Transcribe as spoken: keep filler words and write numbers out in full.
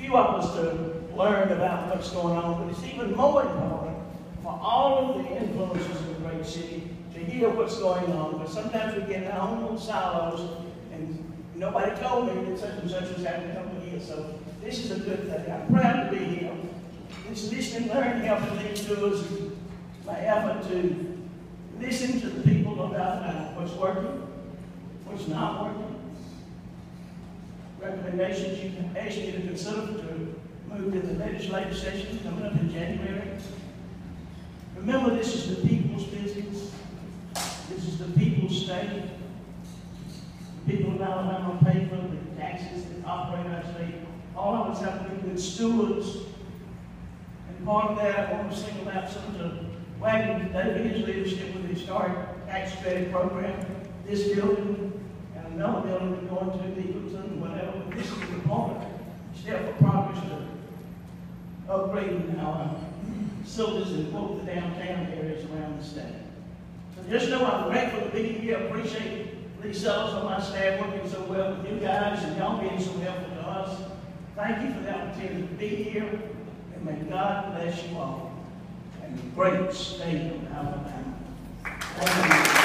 few of us to learn about what's going on, but it's even more important for all of the influences in the great city to hear what's going on. But sometimes we get in our own little silos, and nobody told me that such and such was happening over here. So this is a good thing. I'm proud to be here. This listening, learning, helping these tours is my effort to listen to the people about what's working, what's not working. Recommendations you can ask you to consider to move to the legislative session coming up in January. Remember, this is the people's business. This is the people's state. The people of Alabama pay for the taxes that operate our state. All of us have to be good stewards. And part of that, I want to single out some of the wagon today, his leadership with the historic tax credit program. This building and another building we're going to, Eagleton, whatever. This is an important step for progress to upgrading our facilities in both the downtown areas around the state. So just know I'm grateful to be here. I appreciate Lee Sellers on my staff working so well with you guys and y'all being so helpful to us. Thank you for the opportunity to be here, and may God bless you all. And the great state of Alabama. Thank you.